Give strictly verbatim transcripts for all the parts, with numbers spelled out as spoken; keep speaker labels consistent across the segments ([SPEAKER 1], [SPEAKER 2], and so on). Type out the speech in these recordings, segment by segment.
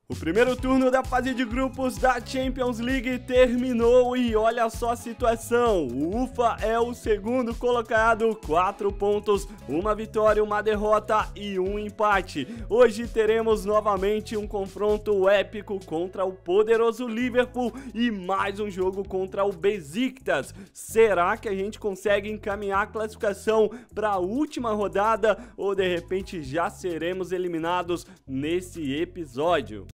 [SPEAKER 1] O primeiro turno da fase de grupos da Champions League terminou e olha só a situação. O Ufa é o segundo colocado, quatro pontos, uma vitória, uma derrota e um empate. Hoje teremos novamente um confronto épico contra o poderoso Liverpool e mais um jogo contra o Besiktas. Será que a gente consegue encaminhar a classificação para a última rodada ou de repente já seremos eliminados nesse episódio?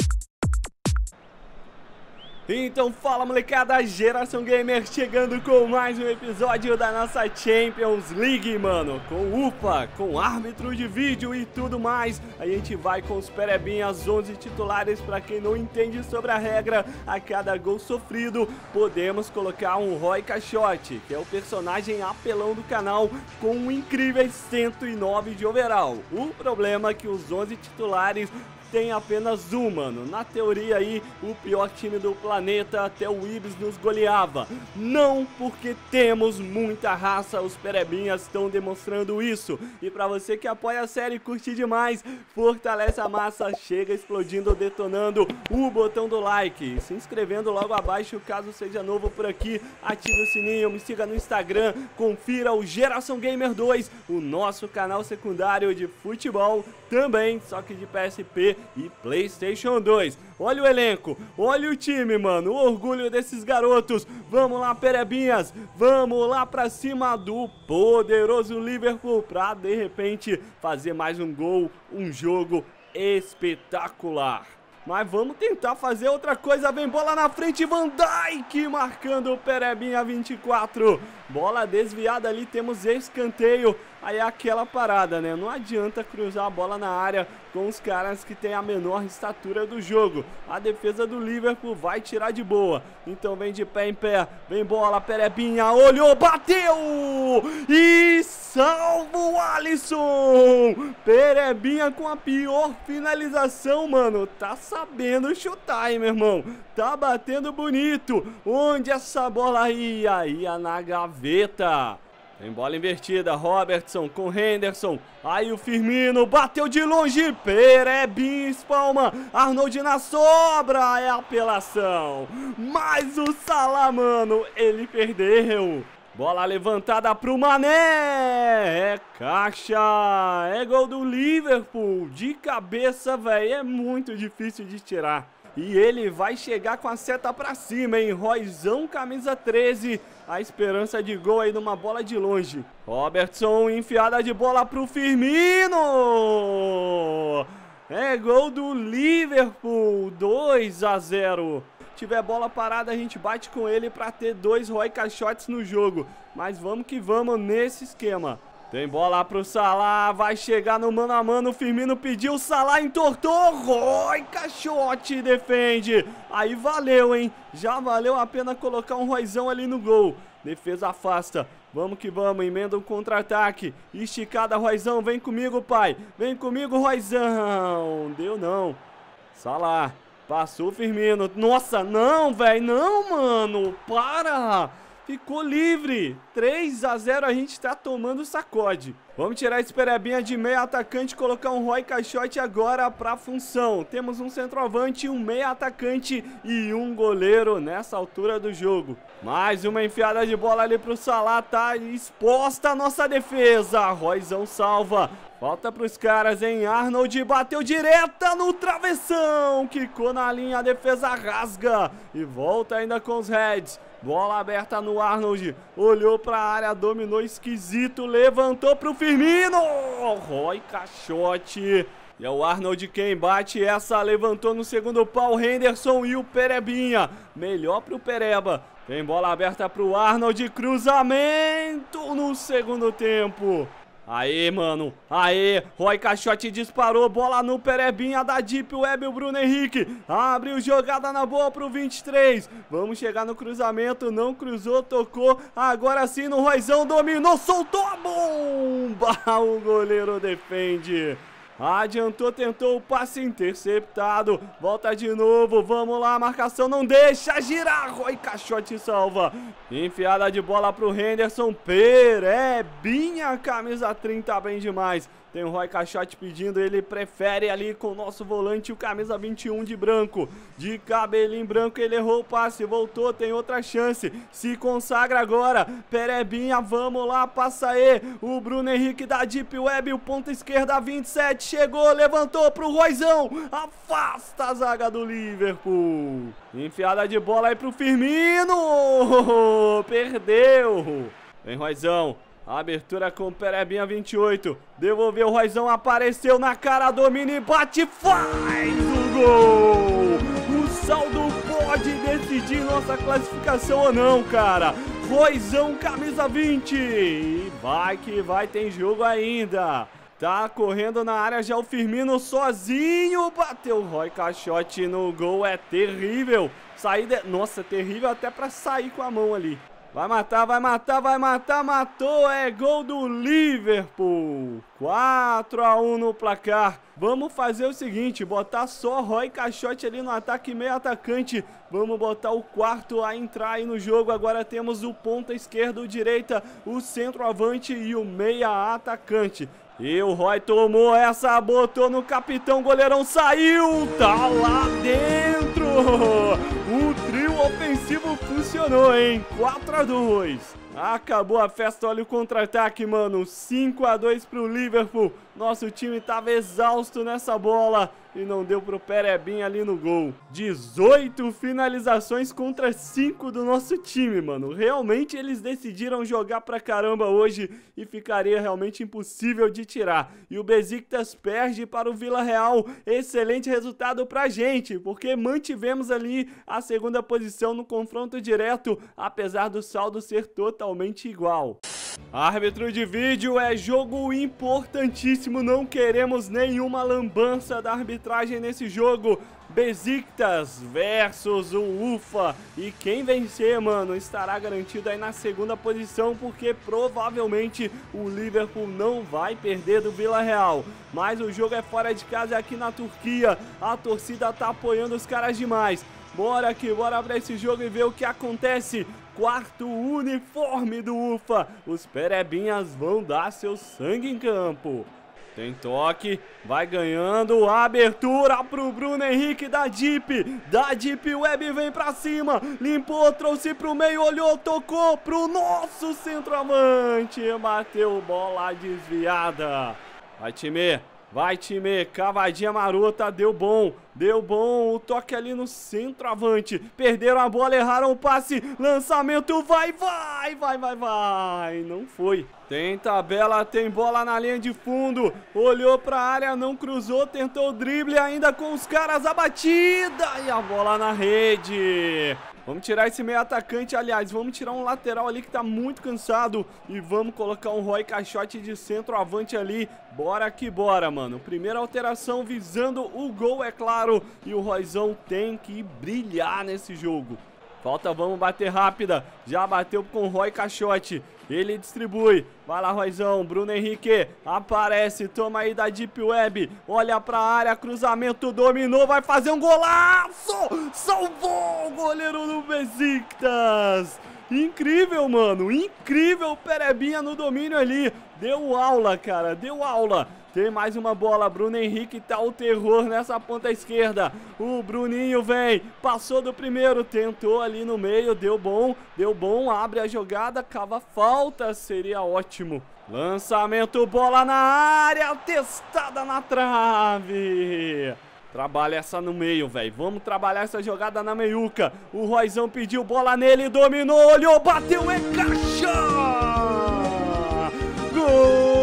[SPEAKER 1] Então fala molecada, Geração Gamer chegando com mais um episódio da nossa Champions League, mano. Com Ufa, com árbitro de vídeo e tudo mais. A gente vai com os perebinhas, onze titulares. Pra quem não entende sobre a regra, a cada gol sofrido podemos colocar um Roy Caixote, que é o personagem apelão do canal, com um incrível cento e nove de overall. O problema é que os onze titulares tem apenas um, mano. Na teoria aí, o pior time do planeta, até o Ibis nos goleava. Não, porque temos muita raça, os perebinhas estão demonstrando isso. E pra você que apoia a série e curte demais, fortalece a massa, chega explodindo, detonando o botão do like, se inscrevendo logo abaixo caso seja novo por aqui, ative o sininho, me siga no Instagram, confira o Geração Gamer dois, o nosso canal secundário de futebol também, só que de P S P e PlayStation dois. Olha o elenco, olha o time, mano, o orgulho desses garotos. Vamos lá, perebinhas, vamos lá pra cima do poderoso Liverpool pra de repente fazer mais um gol, um jogo espetacular. Mas vamos tentar fazer outra coisa. Vem bola na frente, Van Dijk marcando o Perebinha vinte e quatro. Bola desviada ali, temos escanteio. Aí é aquela parada, né? Não adianta cruzar a bola na área com os caras que tem a menor estatura do jogo. A defesa do Liverpool vai tirar de boa. Então vem de pé em pé. Vem bola, Perebinha, olhou, bateu! E salva o Alisson! Perebinha com a pior finalização, mano. Tá sabendo chutar, hein, meu irmão? Tá batendo bonito. Onde essa bola ia? Ia na gaveta. Tem bola invertida, Robertson com Henderson. Aí o Firmino bateu de longe. Perebinha espalma. Arnold na sobra. É apelação. Mas o Salah, mano, ele perdeu. Bola levantada pro Mané. É caixa. É gol do Liverpool. De cabeça, velho. É muito difícil de tirar. E ele vai chegar com a seta pra cima, hein? Royzão, camisa treze. A esperança de gol aí numa bola de longe. Robertson, enfiada de bola pro Firmino. É gol do Liverpool. dois a zero. Se tiver bola parada, a gente bate com ele pra ter dois Roy Caixotes no jogo. Mas vamos que vamos nesse esquema. Tem bola pro Salah, vai chegar no mano a mano, o Firmino pediu, o Salah entortou, Roy Caixote defende. Aí valeu, hein? Já valeu a pena colocar um Royzão ali no gol. Defesa afasta, vamos que vamos, emenda um contra-ataque. Esticada, Royzão, vem comigo, pai. Vem comigo, Royzão. Deu não. Salah, passou o Firmino. Nossa, não, velho, não, mano, para. Ficou livre, três a zero, a gente tá tomando sacode. Vamos tirar esse Perebinha de meio atacante e colocar um Roy Caixote agora pra função. Temos um centroavante, um meia atacante e um goleiro nessa altura do jogo. Mais uma enfiada de bola ali pro Salah, tá exposta a nossa defesa. Royzão salva. Falta pros caras, hein? Arnold bateu direta no travessão. Quicou na linha, a defesa rasga. E volta ainda com os Reds. Bola aberta no Arnold. Olhou pra área, dominou esquisito. Levantou pro Firmino. Roy Caixote. E é o Arnold quem bate essa. Levantou no segundo pau. Henderson e o Perebinha. Melhor pro Pereba. Tem bola aberta pro Arnold. Cruzamento no segundo tempo. Aê, mano, aê, Roy Caixote disparou, bola no Perebinha da Deep Web, o Bruno Henrique, abriu jogada na boa pro vinte e três, vamos chegar no cruzamento, não cruzou, tocou, agora sim no Royzão, dominou, soltou a bomba, o goleiro defende. Adiantou, tentou o passe interceptado. Volta de novo, vamos lá, marcação não deixa girar. Roy Caixote salva. Enfiada de bola pro Henderson. Perebinha, camisa trinta, bem demais. Tem o Roy Caixote pedindo, ele prefere ali com o nosso volante, o camisa vinte e um de branco. De cabelinho branco, ele errou o passe, voltou, tem outra chance. Se consagra agora, Perebinha, vamos lá, passa aí. O Bruno Henrique da Deep Web, o ponta esquerda vinte e sete, chegou, levantou pro Royzão. Afasta a zaga do Liverpool. Enfiada de bola aí pro Firmino. Perdeu. Vem Royzão. Abertura com Perebinha vinte e oito. Devolveu o Royzão, apareceu na cara, domina e bate, faz o gol! O saldo pode decidir nossa classificação ou não, cara. Royzão, camisa vinte. E vai que vai, tem jogo ainda. Tá correndo na área já o Firmino sozinho. Bateu o Roy Caixote no gol, é terrível. Saída, nossa, terrível até pra sair com a mão ali. Vai matar, vai matar, vai matar, matou, é gol do Liverpool. quatro a um no placar. Vamos fazer o seguinte, botar só Roy Caixote ali no ataque, meio atacante. Vamos botar o quarto a entrar aí no jogo. Agora temos o ponta esquerdo, direita, o centroavante e o meia atacante. E o Roy tomou essa, botou no capitão, goleirão saiu, tá lá dentro. O trio ofensivo funcionou, hein? quatro a dois. Acabou a festa, olha o contra-ataque, mano. cinco a dois pro Liverpool. Nosso time tava exausto nessa bola e não deu pro Perebinha ali no gol. dezoito finalizações contra cinco do nosso time, mano. Realmente eles decidiram jogar pra caramba hoje e ficaria realmente impossível de tirar. E o Besiktas perde para o Vila Real. Excelente resultado pra gente, porque mantivemos ali a segunda posição no confronto direto, apesar do saldo ser totalmente igual. Árbitro de vídeo, é jogo importantíssimo, não queremos nenhuma lambança da arbitragem nesse jogo. Besiktas versus o Ufa, e quem vencer, mano, estará garantido aí na segunda posição, porque provavelmente o Liverpool não vai perder do Vila Real. Mas o jogo é fora de casa, é aqui na Turquia, a torcida tá apoiando os caras demais. Bora que bora pra esse jogo e ver o que acontece. Quarto uniforme do Ufa. Os Perebinhas vão dar seu sangue em campo. Tem toque, vai ganhando, abertura pro Bruno Henrique da Deep, da Deep Web, vem pra cima, limpou, trouxe pro meio, olhou, tocou pro nosso centroavante, bateu bola desviada. Vai, time. Vai, time, cavadinha marota, deu bom, deu bom, o toque ali no centroavante, perderam a bola, erraram o passe, lançamento, vai, vai, vai, vai, vai, não foi. Tem tabela, tem bola na linha de fundo, olhou pra área, não cruzou, tentou o drible ainda com os caras, a batida e a bola na rede. Vamos tirar esse meio atacante, aliás, vamos tirar um lateral ali que tá muito cansado e vamos colocar um Roy Caixote de centroavante ali. Bora que bora, mano. Primeira alteração visando o gol, é claro, e o Royzão tem que brilhar nesse jogo. Falta, vamos bater rápida. Já bateu com o Roy Caixote. Ele distribui. Vai lá, Royzão. Bruno Henrique aparece. Toma aí da Deep Web. Olha pra área. Cruzamento. Dominou. Vai fazer um golaço. Salvou o goleiro do Besiktas. Incrível, mano. Incrível. Perebinha no domínio ali. Deu aula, cara. Deu aula. Tem mais uma bola, Bruno Henrique tá o terror nessa ponta esquerda. O Bruninho vem, passou do primeiro, tentou ali no meio, deu bom, deu bom, abre a jogada, cava falta, seria ótimo. Lançamento, bola na área, testada na trave. Trabalha essa no meio, velho. Vamos trabalhar essa jogada na meiuca. O Royzão pediu bola nele, dominou, olhou, bateu, é caixa! Gol!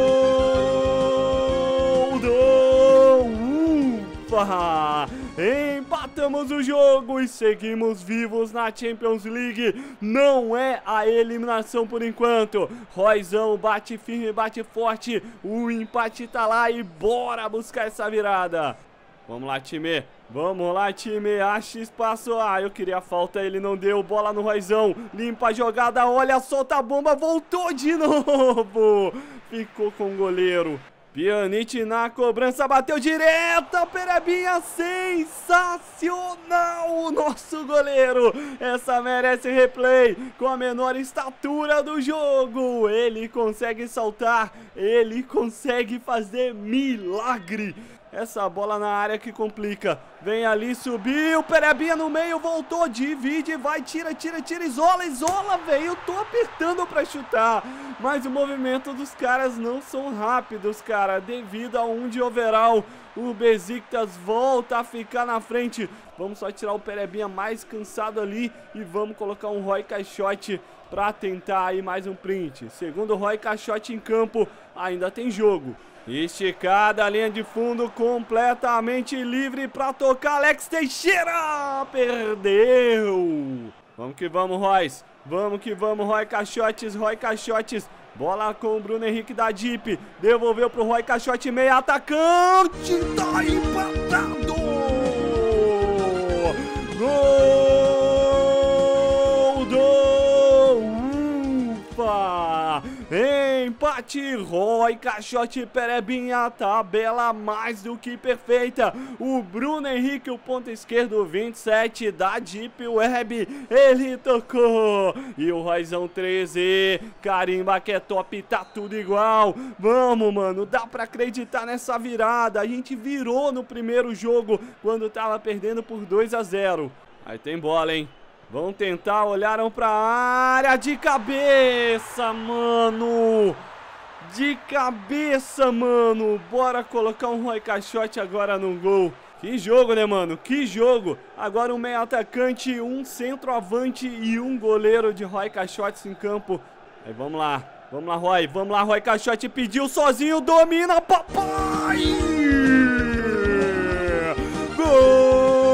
[SPEAKER 1] Empatamos o jogo e seguimos vivos na Champions League. Não é a eliminação por enquanto. Royzão bate firme, bate forte. O empate tá lá e bora buscar essa virada. Vamos lá, time. Vamos lá, time. Acha espaço. Ah, eu queria a falta, ele não deu. Bola no Royzão. Limpa a jogada. Olha, solta a bomba. Voltou de novo. Ficou com o goleiro. Pjanic na cobrança, bateu direto, Perebinha, sensacional o nosso goleiro. Essa merece replay, com a menor estatura do jogo. Ele consegue saltar, ele consegue fazer milagre. Essa bola na área que complica. Vem ali, subiu, Perebinha no meio, voltou, divide, vai, tira, tira, tira, isola, isola, velho. Eu tô apertando pra chutar, mas o movimento dos caras não são rápidos, cara, devido a um de overall. O Besiktas volta a ficar na frente. Vamos só tirar o Perebinha mais cansado ali e vamos colocar um Roy Caixote pra tentar aí mais um print. Segundo o Roy Caixote em campo, ainda tem jogo. Esticada a linha de fundo, completamente livre para tocar. Alex Teixeira perdeu. Vamos que vamos, Royce. Vamos que vamos, Roy Caixotes, Roy Caixotes. Bola com o Bruno Henrique da Deep. Devolveu pro Roy Caixote, meio atacante. Tá empatado. Gol do Ufa. Empate, Roy Caixote e Perebinha, tabela mais do que perfeita. O Bruno Henrique, o ponto esquerdo, vinte e sete da Deep Web, ele tocou. E o Royzão treze, carimba que é top, tá tudo igual. Vamos, mano, dá pra acreditar nessa virada. A gente virou no primeiro jogo, quando tava perdendo por dois a zero. Aí tem bola, hein? Vão tentar, olharam pra área, de cabeça, mano. De cabeça, mano. Bora colocar um Roy Caixote agora no gol. Que jogo, né, mano? Que jogo. Agora um meio atacante, um centroavante e um goleiro de Roy Caixotes em campo. Aí, vamos lá. Vamos lá, Roy. Vamos lá, Roy Caixote pediu sozinho, domina, papai. Gol!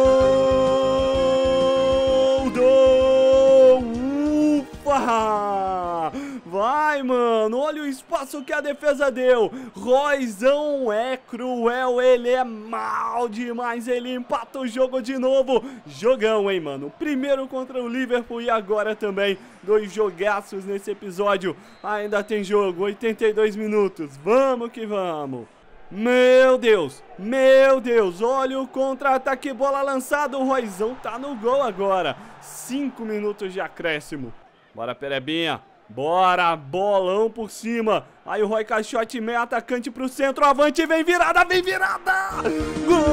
[SPEAKER 1] Vai, mano, olha o espaço que a defesa deu. Royzão é cruel, ele é mal demais, ele empata o jogo de novo. Jogão, hein, mano, primeiro contra o Liverpool e agora também. Dois jogaços nesse episódio. Ainda tem jogo, oitenta e dois minutos, vamos que vamos. Meu Deus, meu Deus, olha o contra-ataque, bola lançada, o Royzão tá no gol agora. Cinco minutos de acréscimo. Bora, Perebinha. Bora, bolão por cima. Aí o Roy Caixote, meio atacante pro centro, avante, vem virada, vem virada. Gol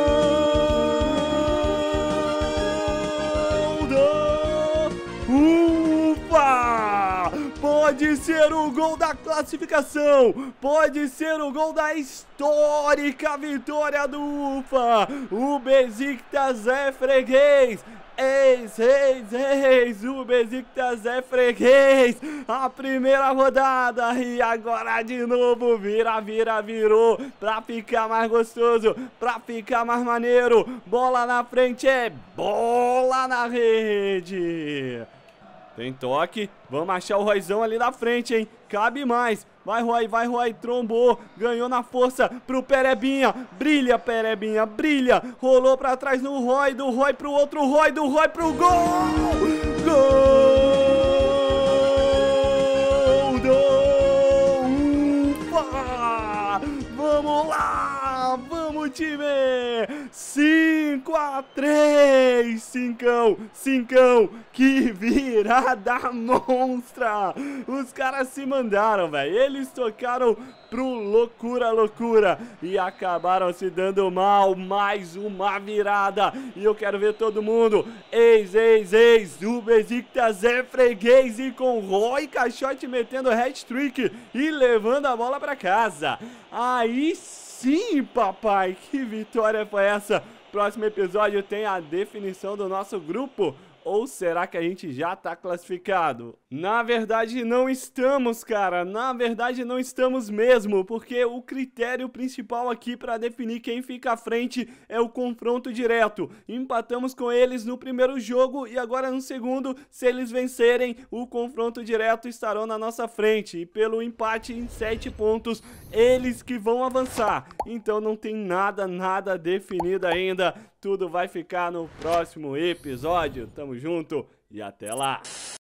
[SPEAKER 1] do Ufa! Pode ser o gol da classificação, pode ser o gol da histórica vitória do Ufa. O Besiktas é freguês. Eis, eis, eis, o Besiktas é freguês, a primeira rodada e agora de novo vira, vira, virou, pra ficar mais gostoso, pra ficar mais maneiro, bola na frente é bola na rede. Tem toque, vamos achar o Royzão ali na frente, hein, cabe mais. Vai, Roy, vai, Roy, trombou, ganhou na força pro Perebinha, brilha, Perebinha, brilha, rolou pra trás no Roy, do Roy pro outro Roy, do Roy pro gol, gol do Ufa, vamos lá, vamos, time, cinco a três, cincão, cincão, que virada monstra, os caras se mandaram, velho, eles tocaram pro loucura, loucura, e acabaram se dando mal, mais uma virada, e eu quero ver todo mundo, eis, eis, eis, o Besiktas é freguês, e com Roy Caixote metendo hat-trick e levando a bola pra casa, aí sim, papai, que vitória foi essa? Próximo episódio tem a definição do nosso grupo. Ou será que a gente já tá classificado? Na verdade não estamos, cara, na verdade não estamos mesmo, porque o critério principal aqui para definir quem fica à frente é o confronto direto. Empatamos com eles no primeiro jogo e agora no segundo, se eles vencerem, o confronto direto estarão na nossa frente. E pelo empate em sete pontos, eles que vão avançar. Então não tem nada, nada definido ainda. Tudo vai ficar no próximo episódio. Tamo junto e até lá!